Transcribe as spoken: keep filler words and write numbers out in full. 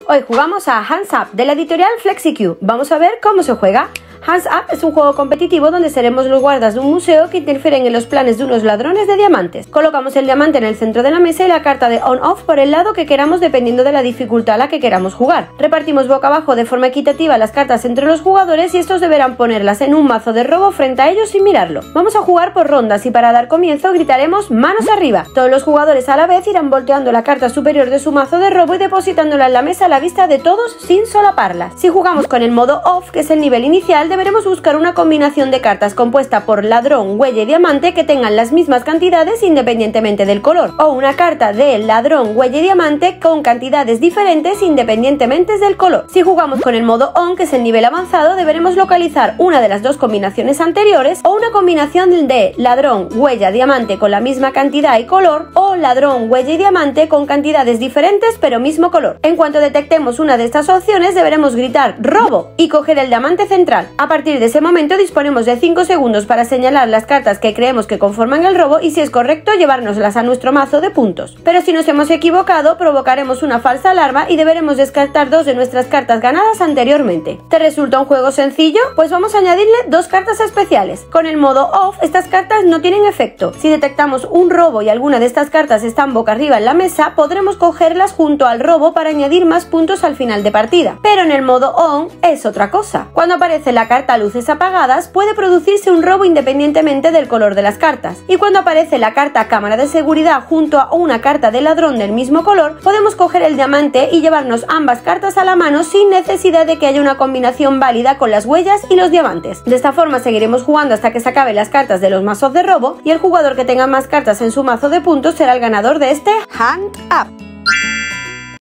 Hoy jugamos a Hands Up de la editorial FlexiQ. Vamos a ver cómo se juega. Hands Up es un juego competitivo donde seremos los guardas de un museo que interfieren en los planes de unos ladrones de diamantes. Colocamos el diamante en el centro de la mesa y la carta de On-Off por el lado que queramos dependiendo de la dificultad a la que queramos jugar. Repartimos boca abajo de forma equitativa las cartas entre los jugadores y estos deberán ponerlas en un mazo de robo frente a ellos sin mirarlo. Vamos a jugar por rondas y para dar comienzo gritaremos manos arriba. Todos los jugadores a la vez irán volteando la carta superior de su mazo de robo y depositándola en la mesa a la vista de todos sin solaparla. Si jugamos con el modo Off, que es el nivel inicial, deberemos buscar una combinación de cartas compuesta por ladrón, huella y diamante que tengan las mismas cantidades independientemente del color, o una carta de ladrón, huella y diamante con cantidades diferentes independientemente del color. Si jugamos con el modo On, que es el nivel avanzado, deberemos localizar una de las dos combinaciones anteriores o una combinación de ladrón, huella, diamante con la misma cantidad y color, o ladrón, huella y diamante con cantidades diferentes pero mismo color. En cuanto detectemos una de estas opciones, deberemos gritar robo y coger el diamante central. A partir de ese momento disponemos de cinco segundos para señalar las cartas que creemos que conforman el robo y, si es correcto, llevárnoslas a nuestro mazo de puntos. Pero si nos hemos equivocado, provocaremos una falsa alarma y deberemos descartar dos de nuestras cartas ganadas anteriormente. ¿Te resulta un juego sencillo? Pues vamos a añadirle dos cartas especiales. Con el modo Off, estas cartas no tienen efecto. Si detectamos un robo y alguna de estas cartas están boca arriba en la mesa, podremos cogerlas junto al robo para añadir más puntos al final de partida. Pero en el modo On es otra cosa. Cuando aparece la carta luces apagadas, puede producirse un robo independientemente del color de las cartas. Y cuando aparece la carta cámara de seguridad junto a una carta de ladrón del mismo color, podemos coger el diamante y llevarnos ambas cartas a la mano sin necesidad de que haya una combinación válida con las huellas y los diamantes. De esta forma seguiremos jugando hasta que se acaben las cartas de los mazos de robo y el jugador que tenga más cartas en su mazo de puntos será el ganador de este Hand Up.